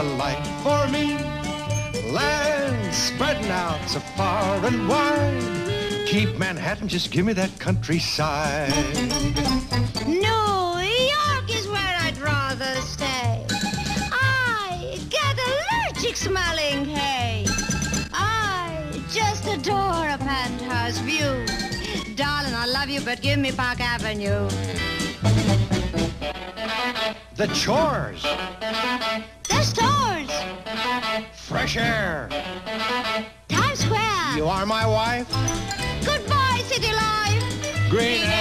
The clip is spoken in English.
delight for me. Land spreading out so far and wide. Keep Manhattan, just give me that countryside. New York is where I'd rather stay. I get allergic smelling hay. I just adore a penthouse view. Darling, I love you, but give me Park Avenue. The chores. The stores. Fresh air. Times Square. You are my wife. Goodbye, city life. Green